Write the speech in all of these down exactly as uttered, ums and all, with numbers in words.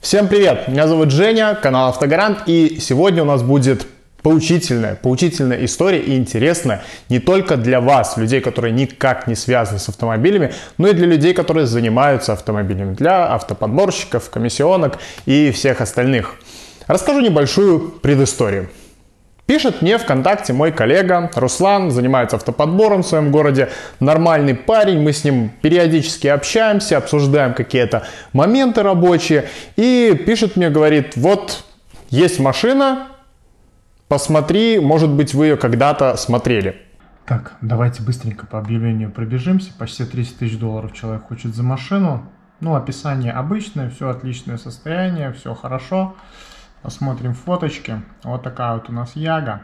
Всем привет! Меня зовут Женя, канал Автогарант, и сегодня у нас будет поучительная, поучительная история и интересная не только для вас, людей, которые никак не связаны с автомобилями, но и для людей, которые занимаются автомобилями, для автоподборщиков, комиссионок и всех остальных. Расскажу небольшую предысторию. Пишет мне ВКонтакте мой коллега Руслан, занимается автоподбором в своем городе, нормальный парень, мы с ним периодически общаемся, обсуждаем какие-то моменты рабочие, и пишет мне, говорит, вот есть машина, посмотри, может быть вы ее когда-то смотрели. Так, давайте быстренько по объявлению пробежимся, почти тридцать тысяч долларов человек хочет за машину, ну описание обычное, все отличное состояние, все хорошо. Посмотрим фоточки. Вот такая вот у нас Яга.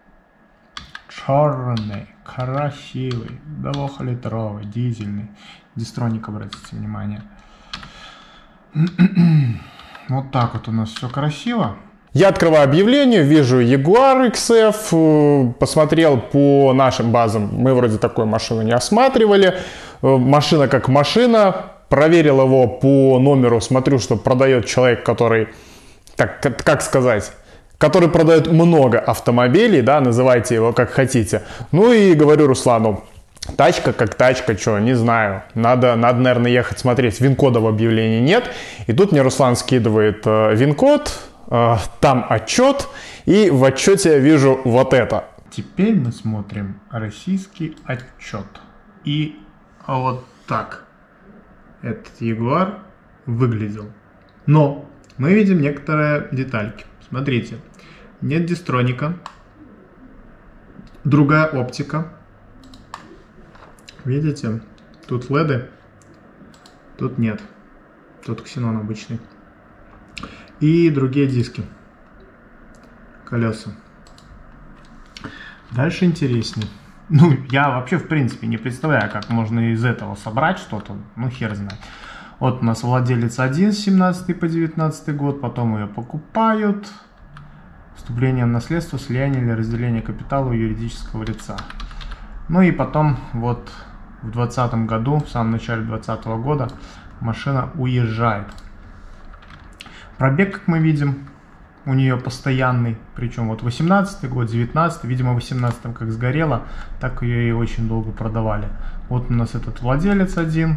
Черный, красивый, двухлитровый, дизельный. Дистроник, обратите внимание. Вот так вот у нас все красиво. Я открываю объявление, вижу Jaguar икс эф, посмотрел по нашим базам, мы вроде такой машину не осматривали. Машина как машина, проверил его по номеру, смотрю, что продает человек, который... Так, как, как сказать, который продает много автомобилей, да, называйте его как хотите. Ну и говорю Руслану, тачка как тачка, что, не знаю, надо, надо, наверное, ехать смотреть. ВИН-кода в объявлении нет. И тут мне Руслан скидывает э, ВИН-код, э, там отчет, и в отчете я вижу вот это. Теперь мы смотрим российский отчет. И вот так этот Jaguar выглядел. Но... мы видим некоторые детальки. Смотрите, нет дистроника, другая оптика. Видите, тут леды, тут нет, тут ксенон обычный. И другие диски, колеса. Дальше интереснее. Ну, я вообще в принципе не представляю, как можно из этого собрать что-то, ну хер знает. Вот у нас владелец один с семнадцатого по девятнадцатый год, потом ее покупают. Вступление в наследство, слияние или разделение капитала у юридического лица. Ну и потом вот в двадцатом году, в самом начале двадцатого года, машина уезжает. Пробег, как мы видим, у нее постоянный. Причем вот восемнадцатый год, девятнадцатый, видимо в восемнадцатом как сгорело, так ее и очень долго продавали. Вот у нас этот владелец один.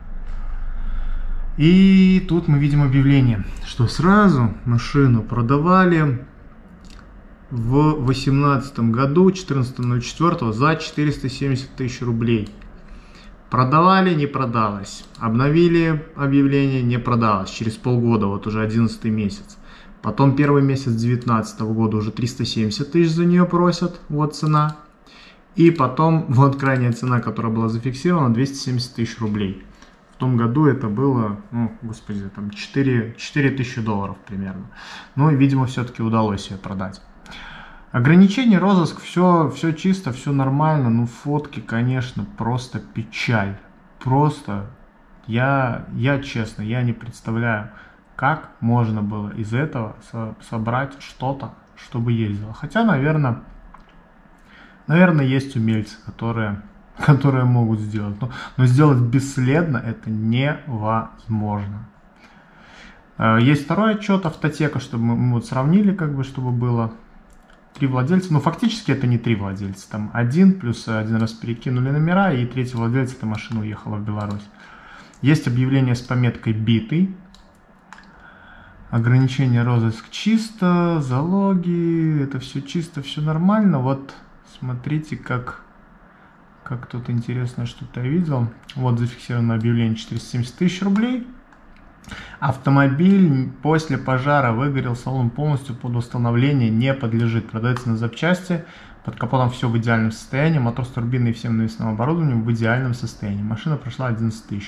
И тут мы видим объявление, что сразу машину продавали в восемнадцатом году, четырнадцатого ноль четвёртого, за четыреста семьдесят тысяч рублей. Продавали, не продалось. Обновили объявление, не продалось. Через полгода, вот уже одиннадцатый месяц. Потом первый месяц девятнадцатого года уже триста семьдесят тысяч за нее просят, вот цена. И потом, вот крайняя цена, которая была зафиксирована, двести семьдесят тысяч рублей. В том году это было, ну, господи, там четыре тысячи долларов примерно. Ну и, видимо, все-таки удалось ее продать. Ограничение, розыск, все, все чисто, все нормально. Ну, фотки, конечно, просто печаль. Просто, я, я честно, я не представляю, как можно было из этого со собрать что-то, чтобы ездило. Хотя, наверное, наверное, есть умельцы, которые... которые могут сделать. Но, но сделать бесследно это невозможно. Есть второй отчет Автотека, чтобы мы, мы вот сравнили, как бы, чтобы было три владельца. Но фактически это не три владельца. Там один, плюс один раз перекинули номера, и третий владелец, эта машина уехала в Беларусь. Есть объявление с пометкой «Битый». Ограничение розыск чисто, залоги, это все чисто, все нормально. Вот смотрите, как... Как тут интересно, что-то я видел. Вот зафиксировано объявление четыреста семьдесят тысяч рублей. Автомобиль после пожара выгорел, салон полностью под восстановление не подлежит. Продается на запчасти. Под капотом все в идеальном состоянии. Мотор с турбиной и всем навесным оборудованием в идеальном состоянии. Машина прошла одиннадцать тысяч.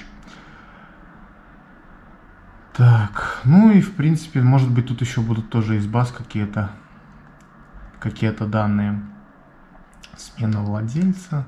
Так, ну и в принципе, может быть, тут еще будут тоже из баз какие-то какие-то данные. Смена владельца.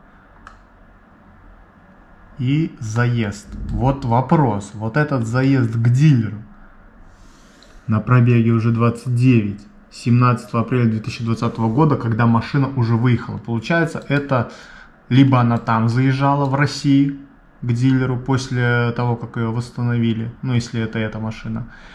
И заезд. Вот вопрос. Вот этот заезд к дилеру на пробеге уже двадцать девять. семнадцатого апреля две тысячи двадцатого года, когда машина уже выехала. Получается, это либо она там заезжала в России, к дилеру после того, как ее восстановили, ну если это эта машина,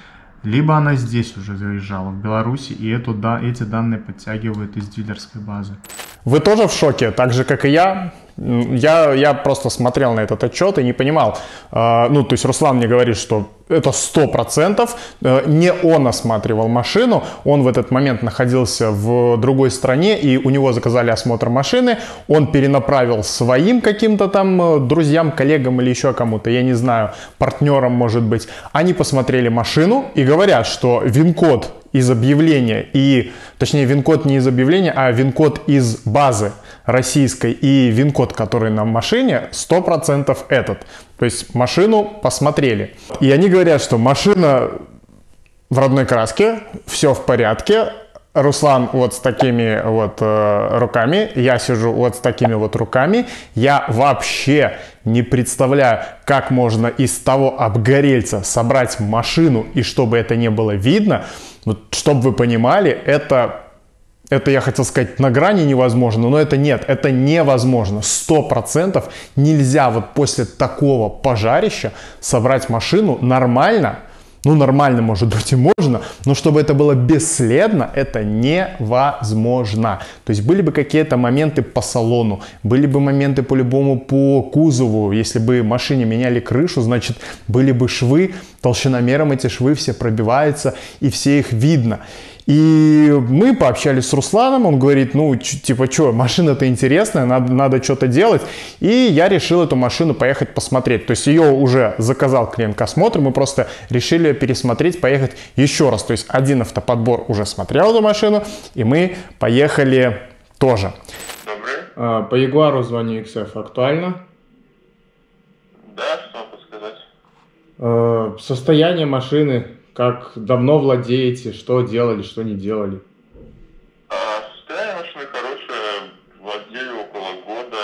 либо она здесь уже заезжала, в Беларуси, и эту, да, эти данные подтягивают из дилерской базы. Вы тоже в шоке, так же, как и я? Я, я просто смотрел на этот отчет и не понимал. Э, ну, то есть Руслан мне говорит, что это сто процентов. Э, не он осматривал машину, он в этот момент находился в другой стране, и у него заказали осмотр машины. Он перенаправил своим каким-то там друзьям, коллегам или еще кому-то, я не знаю, партнерам, может быть. Они посмотрели машину и говорят, что ВИН-код из объявления, и, точнее, ВИН-код не из объявления, а ВИН-код из базы российской и ВИН-код, который на машине, сто процентов этот. То есть машину посмотрели. И они говорят, что машина в родной краске, все в порядке. Руслан вот с такими вот э, руками, я сижу вот с такими вот руками. Я вообще не представляю, как можно из того обгорельца собрать машину, и чтобы это не было видно. Вот, чтобы вы понимали, это, это я хотел сказать на грани невозможно, но это нет, это невозможно. Сто процентов нельзя вот после такого пожарища собрать машину нормально. Ну, нормально, может быть, и можно, но чтобы это было бесследно, это невозможно. То есть были бы какие-то моменты по салону, были бы моменты по-любому по кузову. Если бы машине меняли крышу, значит, были бы швы, толщиномером эти швы все пробиваются, и все их видно. И мы пообщались с Русланом, он говорит, ну, типа, что, машина-то интересная, надо, надо что-то делать. И я решил эту машину поехать посмотреть. То есть ее уже заказал клиент к осмотру, мы просто решили пересмотреть, поехать еще раз. То есть один автоподбор уже смотрел эту машину, и мы поехали тоже. Добрый. А, по Ягуару звоню икс эф актуально? Да, что могу сказать? А, состояние машины. Как давно владеете, что делали, что не делали? А, состояние машины хорошее, владею около года.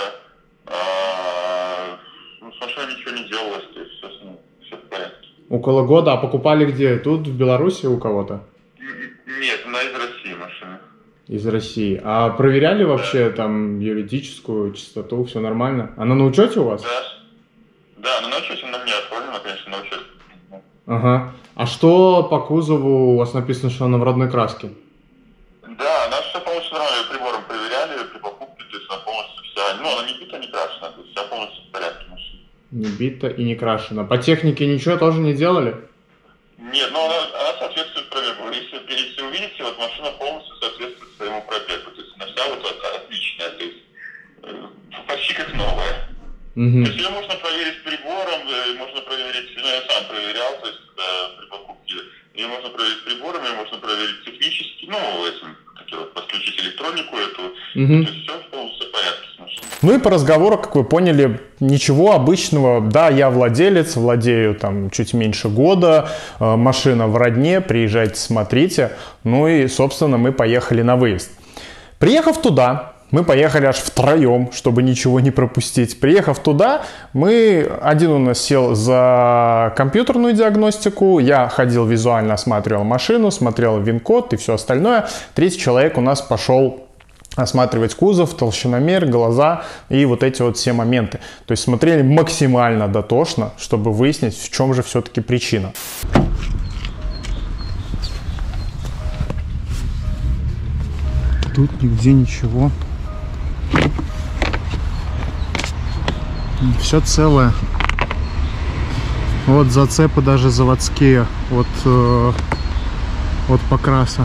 А, ну, с машиной ничего не делалось, то есть все, ну, все в порядке. Около года, а покупали где? Тут, в Беларуси у кого-то? Нет, она из России машина. Из России. А проверяли вообще да. там юридическую чистоту, все нормально? Она на учете у вас? Да, да, но на учете она мне оформлена, конечно, на учете. Ага. А что по кузову у вас написано, что она в родной краске? Да, она все полностью нормально, прибором проверяли при покупке, то есть она полностью вся, ну она не бита, не крашена, то есть вся полностью в порядке машина. Не бита и не крашена. По технике ничего тоже не делали? Нет, но она, она соответствует пробегу. Если, если увидите, вот машина полностью соответствует своему пробегу, то есть она вся вот отличная, то есть почти как новая. Угу. То есть ее можно проверить прибором, можно проверить, ну, я сам проверял, то есть когда при покупке, ее можно проверить прибором, ее можно проверить технически, ну, этим, как вот, подключить электронику эту, угу. То есть все полностью в порядке с машиной. Ну и по разговору, как вы поняли, ничего обычного. Да, я владелец, владею там чуть меньше года, машина в родне, приезжайте, смотрите. Ну и, собственно, мы поехали на выезд. Приехав туда, мы поехали аж втроем, чтобы ничего не пропустить. Приехав туда, мы, один у нас сел за компьютерную диагностику, я ходил визуально, осматривал машину, смотрел ВИН-код и все остальное. Третий человек у нас пошел осматривать кузов, толщиномер, глаза и вот эти вот все моменты. То есть смотрели максимально дотошно, чтобы выяснить, в чем же все-таки причина. Тут нигде ничего. Все целое. Вот зацепы даже заводские от, э, от покраса.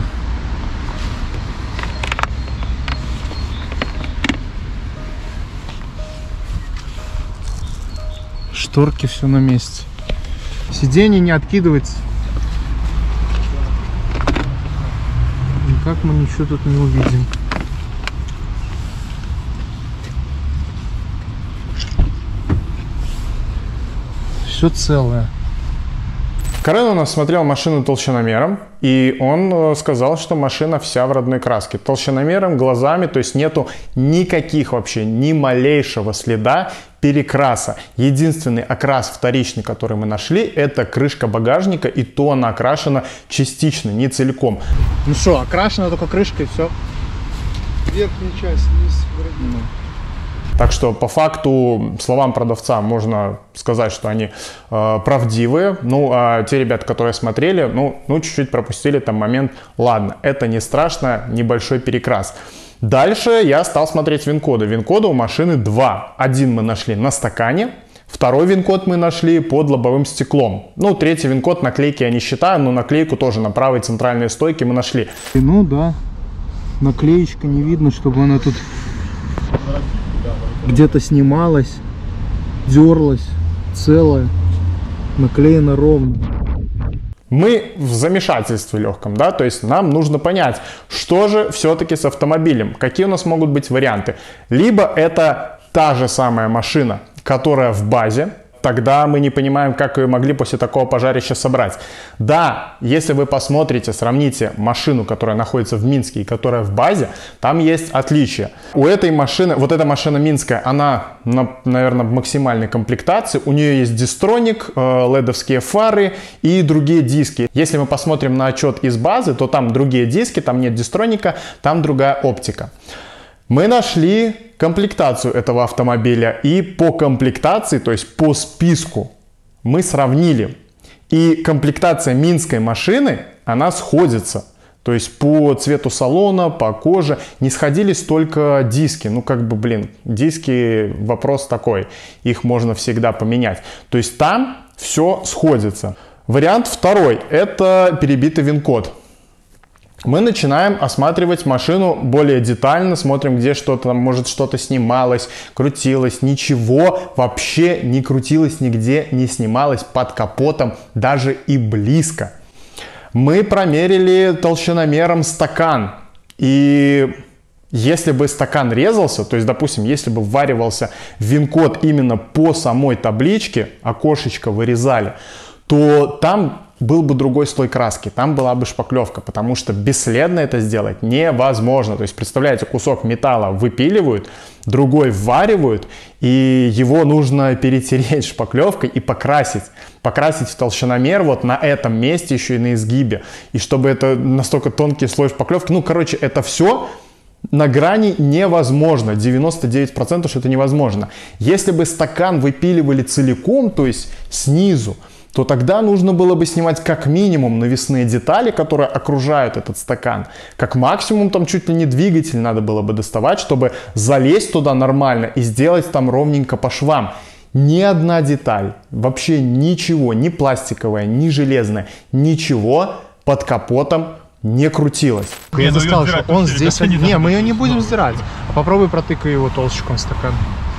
Шторки все на месте. Сиденье не откидывается. Никак мы ничего тут не увидим. Все целое. Карен у нас смотрел машину толщиномером, и он сказал, что машина вся в родной краске. Толщиномером, глазами, то есть нету никаких вообще, ни малейшего следа перекраса. Единственный окрас вторичный, который мы нашли, это крышка багажника, и то она окрашена частично, не целиком. Ну что, окрашена только крышка и все. Верхняя часть, низ, вроде. Так что по факту словам продавца можно сказать, что они э, правдивые. Ну, а те ребята, которые смотрели, ну, ну чуть-чуть пропустили там момент. Ладно, это не страшно, небольшой перекрас. Дальше я стал смотреть ВИН-коды. ВИН-кода у машины два. Один мы нашли на стакане. Второй ВИН-код мы нашли под лобовым стеклом. Ну, третий ВИН-код наклейки я не считаю, но наклейку тоже на правой центральной стойке мы нашли. Ну да, наклеечка не видно, чтобы она тут где-то снималась, дерлась, целая, наклеена ровно. Мы в замешательстве легком, да, то есть нам нужно понять, что же все-таки с автомобилем, какие у нас могут быть варианты. Либо это та же самая машина, которая в базе, тогда мы не понимаем, как ее могли после такого пожарища собрать. Да, если вы посмотрите, сравните машину, которая находится в Минске и которая в базе, там есть отличия. У этой машины, вот эта машина минская, она, на, наверное, в максимальной комплектации. У нее есть дистроник, ледовские фары и другие диски. Если мы посмотрим на отчет из базы, то там другие диски, там нет дистроника, там другая оптика. Мы нашли комплектацию этого автомобиля, и по комплектации, то есть по списку, мы сравнили. И комплектация минской машины, она сходится. То есть по цвету салона, по коже не сходились только диски. Ну как бы, блин, диски вопрос такой, их можно всегда поменять. То есть там все сходится. Вариант второй, это перебитый ВИН-код. Мы начинаем осматривать машину более детально, смотрим, где что-то, может что-то снималось, крутилось. Ничего вообще не крутилось, нигде не снималось под капотом, даже и близко. Мы промерили толщиномером стакан. И если бы стакан резался, то есть, допустим, если бы вваривался ВИН-код именно по самой табличке, окошечко вырезали, то там был бы другой слой краски, там была бы шпаклевка, потому что бесследно это сделать невозможно. То есть, представляете, кусок металла выпиливают, другой вваривают, и его нужно перетереть шпаклевкой и покрасить. Покрасить в толщиномер вот на этом месте, еще и на изгибе. И чтобы это настолько тонкий слой шпаклевки, ну, короче, это все на грани невозможно. девяносто девять процентов, что это невозможно. Если бы стакан выпиливали целиком, то есть снизу, то тогда нужно было бы снимать как минимум навесные детали, которые окружают этот стакан. Как максимум там чуть ли не двигатель надо было бы доставать, чтобы залезть туда нормально и сделать там ровненько по швам. Ни одна деталь, вообще ничего, ни пластиковая, ни железная, ничего под капотом не крутилось. Я бы сказал, что он здесь... Не, мы ее не будем сдирать. Попробуй протыкай его толщиком в стакан.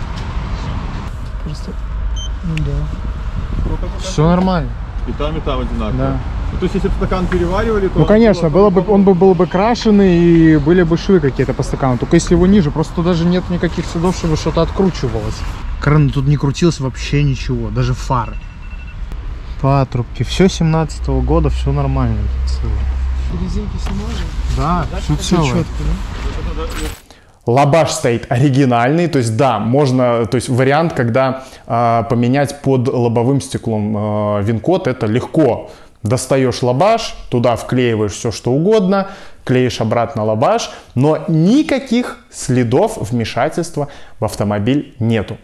Просто... Ну да. Все нормально. И там, и там одинаково. Да. Ну, то есть, если бы стакан переваривали, то... Ну, конечно, было бы, он бы был бы крашеный, и были бы швы какие-то по стакану. Только если его ниже, просто даже нет никаких следов, чтобы что-то откручивалось. Кран тут не крутился вообще ничего, даже фары. Патрубки, все семнадцатого года, все нормально. Резинки снимали? Да, да, все целое. Четко, да? Лабаш стоит оригинальный, то есть да, можно, то есть вариант, когда э, поменять под лобовым стеклом э, ВИН-код, это легко. Достаешь лабаш, туда вклеиваешь все что угодно, клеишь обратно лабаш, но никаких следов вмешательства в автомобиль нету.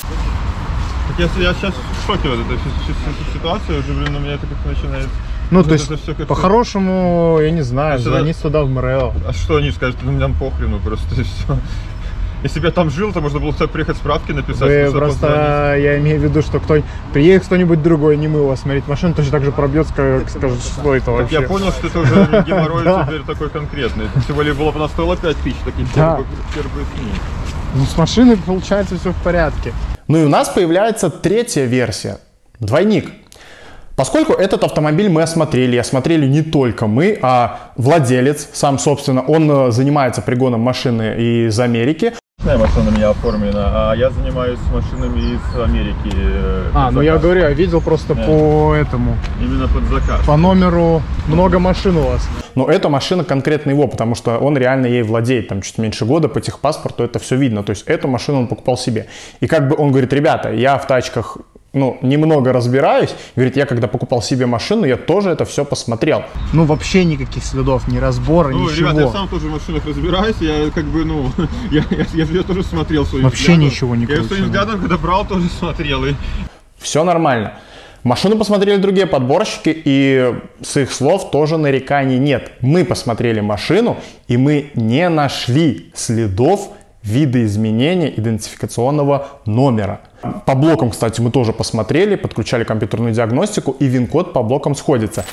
Так если я сейчас в шоке от этой ситуации, уже, блин, у меня это как начинает... Ну, то есть, по-хорошему, я не знаю, звони сюда в МРЭО. А что они скажут? Ну, нам похрену просто, и все. Если бы я там жил, то можно было хотя бы приехать справки написать. Вы просто, позвонить. Я имею в виду, что кто приедет кто-нибудь другой, не мы у вас смотреть машину, точно так же пробьет, скажет, что это вообще. Так я понял, что это уже геморрой теперь такой конкретный. Тем более было бы она стоила пять тысяч, такие первые СМИ. Ну, с машиной, получается, все в порядке. Ну и у нас появляется третья версия. Двойник. Поскольку этот автомобиль мы осмотрели, осмотрели не только мы, а владелец, сам, собственно, он занимается пригоном машины из Америки. Машина у меня оформлена, а я занимаюсь машинами из Америки. А, ну я говорю, я видел просто yeah. по этому. Именно под заказ. По номеру много машин у вас. Но эта машина конкретно его, потому что он реально ей владеет, там чуть меньше года, по техпаспорту это все видно. То есть эту машину он покупал себе. И как бы он говорит, ребята, я в тачках ну, немного разбираюсь. Говорит, я когда покупал себе машину, я тоже это все посмотрел. Ну, вообще никаких следов, ни разбора, Ну, ничего. ребята, я сам тоже в машинах разбираюсь, я как бы, ну, я, я, я, я тоже смотрел своим Вообще взглядом. ничего не Я кручено. своим взглядом, когда брал, тоже смотрел. И... Все нормально. Машину посмотрели другие подборщики, и с их слов тоже нареканий нет. Мы посмотрели машину, и мы не нашли следов видоизменения идентификационного номера. По блокам, кстати, мы тоже посмотрели, подключали компьютерную диагностику, и ВИН-код по блокам сходится.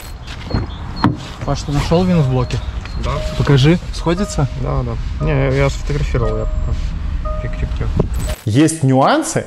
Паш, ты нашел ВИН в блоке? Да. Покажи. Сходится? Да, да. Не, я сфотографировал, я пока. Тик-тик-тик. Есть нюансы,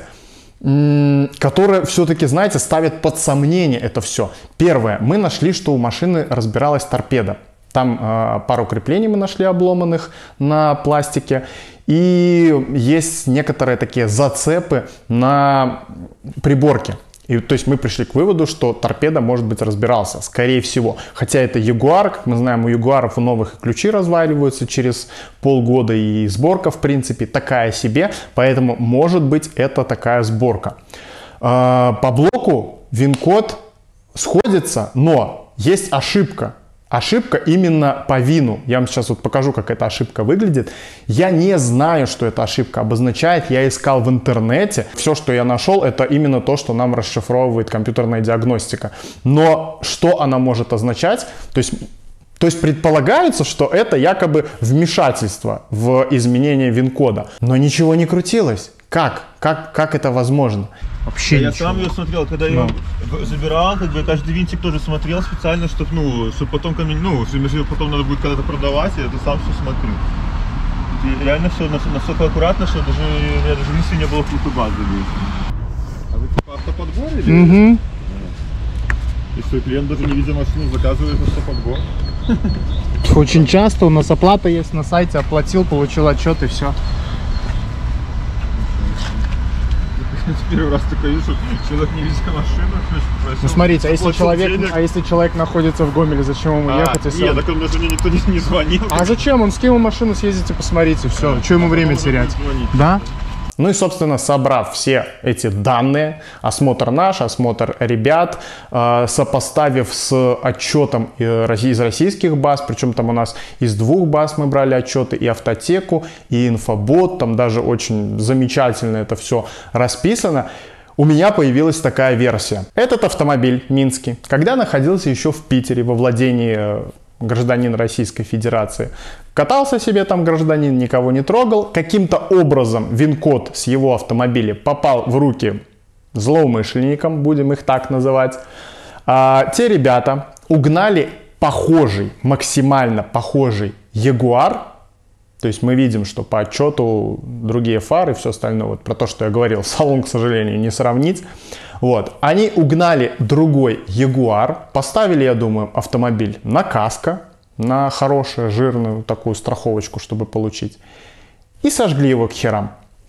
которые все-таки, знаете, ставят под сомнение это все. Первое. Мы нашли, что у машины разбиралась торпеда. Там э, пару креплений мы нашли обломанных на пластике. И есть некоторые такие зацепы на приборке. И, то есть мы пришли к выводу, что торпеда, может быть, разбирался, скорее всего. Хотя это Ягуар, как мы знаем, у Ягуаров у новых и ключи разваливаются через полгода, и сборка, в принципе, такая себе. Поэтому, может быть, это такая сборка. По блоку ВИН-код сходится, но есть ошибка. Ошибка именно по ВИНу. Я вам сейчас вот покажу, как эта ошибка выглядит. Я не знаю, что эта ошибка обозначает. Я искал в интернете. Все, что я нашел, это именно то, что нам расшифровывает компьютерная диагностика. Но что она может означать? То есть, то есть предполагается, что это якобы вмешательство в изменение ВИН-кода. Но ничего не крутилось. Как? Как, как это возможно? Вообще Я ничего. сам ее смотрел, когда я ее забирал, как бы каждый винтик тоже смотрел специально, чтобы, ну, чтобы потом ко мне, ну, если потом надо будет когда-то продавать, я это сам все смотрю. И реально все настолько аккуратно, что даже, я даже мысли не было какой-то базы. А вы типа автоподбор или? Угу. И что, клиент даже не видя машину заказывает автоподбор? Очень часто у нас оплата есть на сайте, оплатил, получил отчет и все. Первый раз такой вижу, что человек не видит машину. Ну смотрите, а если, человек, а если человек находится в Гомеле, зачем ему а, ехать? Если нет, он... так он даже мне никто не, не звонил. А зачем? Он скинул машину, съездите, посмотрите, все. Что ему время терять? Да? Ну и, собственно, собрав все эти данные, осмотр наш, осмотр ребят, э, сопоставив с отчетом из российских баз, причем там у нас из двух баз мы брали отчеты, и Автотеку, и Инфобот, там даже очень замечательно это все расписано, у меня появилась такая версия. Этот автомобиль минский, когда находился еще в Питере во владении гражданин Российской Федерации, катался себе там гражданин, никого не трогал. Каким-то образом ВИН-код с его автомобиля попал в руки злоумышленникам, будем их так называть. А, те ребята угнали похожий, максимально похожий Ягуар. То есть мы видим, что по отчету другие фары, все остальное, вот про то, что я говорил, салон, к сожалению, не сравнить. Вот. Они угнали другой Ягуар, поставили, я думаю, автомобиль на каско, на хорошую, жирную такую страховочку, чтобы получить, и сожгли его к херам.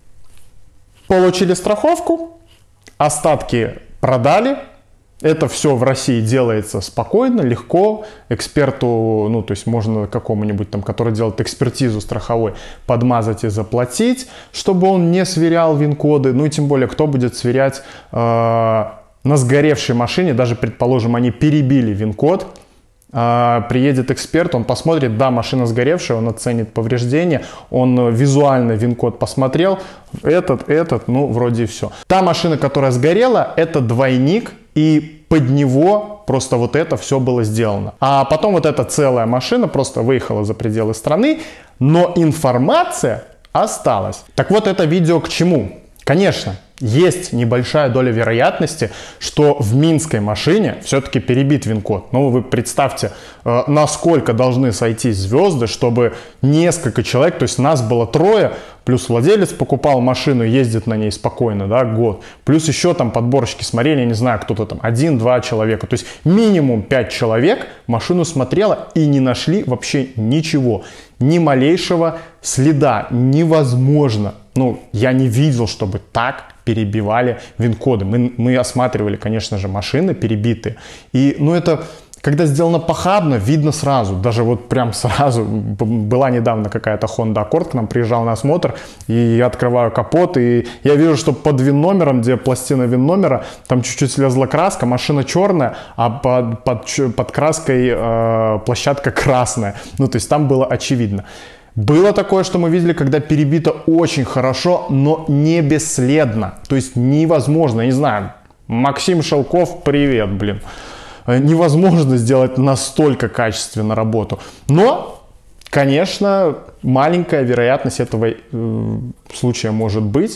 Получили страховку, остатки продали. Это все в России делается спокойно, легко. Эксперту, ну, то есть можно какому-нибудь там, который делает экспертизу страховой, подмазать и заплатить, чтобы он не сверял ВИН-коды. Ну и тем более, кто будет сверять э, на сгоревшей машине, даже, предположим, они перебили ВИН-код, э, приедет эксперт, он посмотрит, да, машина сгоревшая, он оценит повреждения, он визуально ВИН-код посмотрел, этот, этот, ну, вроде и все. Та машина, которая сгорела, это двойник, и под него просто вот это все было сделано. А потом вот эта целая машина просто выехала за пределы страны, но информация осталась. Так вот, это видео к чему? Конечно, есть небольшая доля вероятности, что в минской машине все-таки перебит ВИН-код. Но вы представьте, насколько должны сойтись звезды, чтобы несколько человек, то есть нас было трое, плюс владелец покупал машину, ездит на ней спокойно, да, год. Плюс еще там подборщики смотрели, я не знаю, кто-то там, один-два человека. То есть минимум пять человек машину смотрело и не нашли вообще ничего. Ни малейшего следа. Невозможно. Ну, я не видел, чтобы так перебивали ВИН-коды. Мы, мы осматривали, конечно же, машины перебитые. И, ну, это когда сделано похабно, видно сразу, даже вот прям сразу. Была недавно какая-то Honda Accord, к нам приезжал на осмотр, и я открываю капот, и я вижу, что под ВИН-номером, где пластина ВИН-номера, там чуть-чуть слезла краска, машина черная, а под, под, под краской э, площадка красная. Ну, то есть там было очевидно. Было такое, что мы видели, когда перебито очень хорошо, но не бесследно. То есть невозможно, я не знаю, Максим Шелков, привет, блин. Невозможно сделать настолько качественно работу. Но, конечно, маленькая вероятность этого э, случая может быть.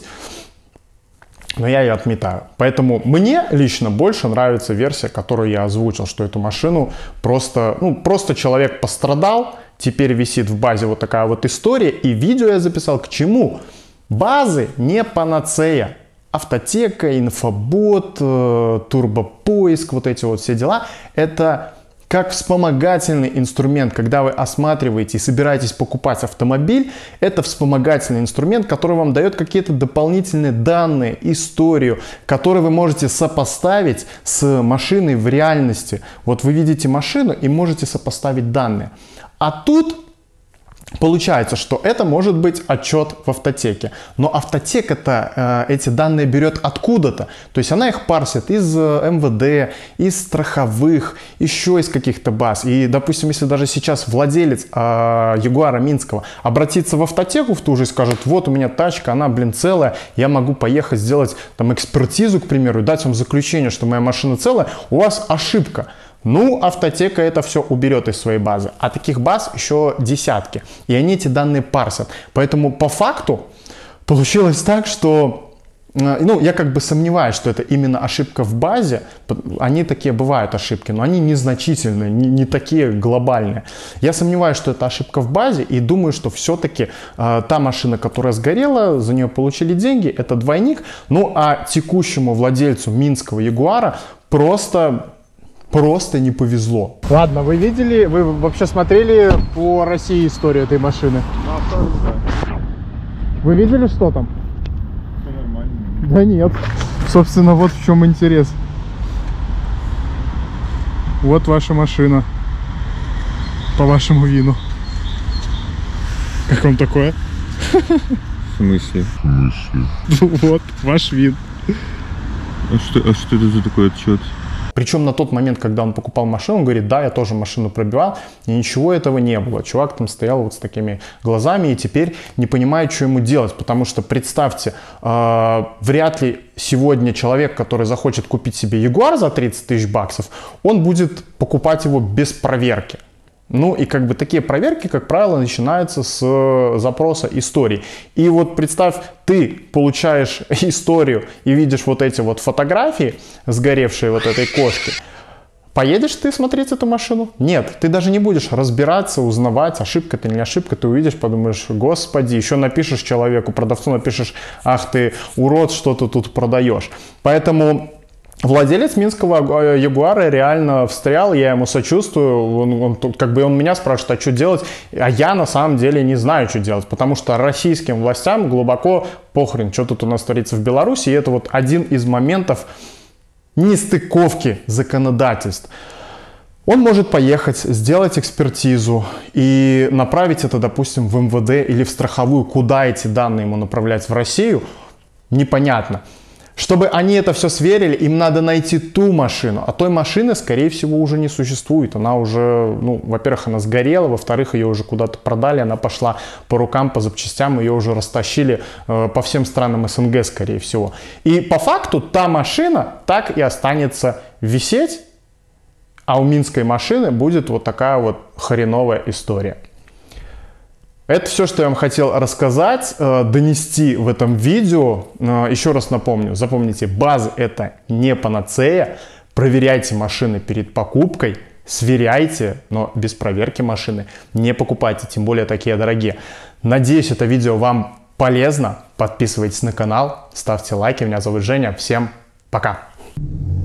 Но я ее отметаю. Поэтому мне лично больше нравится версия, которую я озвучил, что эту машину просто, ну, просто человек пострадал, теперь висит в базе вот такая вот история, и видео я записал к чему? Базы не панацея. Автотека, инфобот, э, турбопоиск, вот эти вот все дела, это как вспомогательный инструмент. Когда вы осматриваете и собираетесь покупать автомобиль, это вспомогательный инструмент, который вам дает какие-то дополнительные данные, историю, которые вы можете сопоставить с машиной в реальности. Вот вы видите машину и можете сопоставить данные. А тут получается, что это может быть отчет в автотеке. Но автотека-то э, эти данные берет откуда-то. То есть она их парсит из э, эм вэ дэ, из страховых, еще из каких-то баз. И, допустим, если даже сейчас владелец э, Ягуара Минского обратится в автотеку в ту же и скажет: вот у меня тачка, она, блин, целая, я могу поехать сделать там экспертизу, к примеру, и дать вам заключение, что моя машина целая, у вас ошибка. Ну, автотека это все уберет из своей базы. А таких баз еще десятки. И они эти данные парсят. Поэтому по факту получилось так, что... Ну, я как бы сомневаюсь, что это именно ошибка в базе. Они такие бывают ошибки, но они незначительные, не, не такие глобальные. Я сомневаюсь, что это ошибка в базе, и думаю, что все-таки э, та машина, которая сгорела, за нее получили деньги, это двойник. Ну, а текущему владельцу Минского Ягуара просто... Просто не повезло. Ладно, вы видели, вы вообще смотрели по России историю этой машины? Ну, автобус, да. Вы видели, что там? Все нормально. Да нет. Собственно, вот в чем интерес. Вот ваша машина. По вашему вину. Как вам такое? В смысле? В смысле? Вот, ваш вин. А что, а что это за такой отчет? Причем на тот момент, когда он покупал машину, он говорит: да, я тоже машину пробивал, и ничего этого не было. Чувак там стоял вот с такими глазами и теперь не понимает, что ему делать. Потому что, представьте, э, вряд ли сегодня человек, который захочет купить себе Ягуар за тридцать тысяч баксов, он будет покупать его без проверки. Ну и как бы такие проверки, как правило, начинаются с запроса истории. И вот представь, ты получаешь историю и видишь вот эти вот фотографии, сгоревшие вот этой кошки. Поедешь ты смотреть эту машину? Нет, ты даже не будешь разбираться, узнавать, ошибка это или не ошибка. Ты увидишь, подумаешь: господи, еще напишешь человеку, продавцу напишешь: ах ты урод, что ты тут продаешь. Поэтому... Владелец Минского Ягуара реально встрял, я ему сочувствую, он, он, как бы он меня спрашивает: а что делать? А я на самом деле не знаю, что делать, потому что российским властям глубоко похрен, что тут у нас творится в Беларуси, и это вот один из моментов нестыковки законодательств. Он может поехать, сделать экспертизу и направить это, допустим, в эм вэ дэ или в страховую. Куда эти данные ему направлять? В Россию? Непонятно. Чтобы они это все сверили, им надо найти ту машину. А той машины, скорее всего, уже не существует. Она уже, ну, во-первых, она сгорела, во-вторых, ее уже куда-то продали, она пошла по рукам, по запчастям, ее уже растащили э, по всем странам эс эн гэ, скорее всего. И по факту та машина так и останется висеть, а у минской машины будет вот такая вот хреновая история. Это все, что я вам хотел рассказать, донести в этом видео. Еще раз напомню, запомните, базы это не панацея. Проверяйте машины перед покупкой, сверяйте, но без проверки машины не покупайте, тем более такие дорогие. Надеюсь, это видео вам полезно. Подписывайтесь на канал, ставьте лайки. Меня зовут Женя. Всем пока!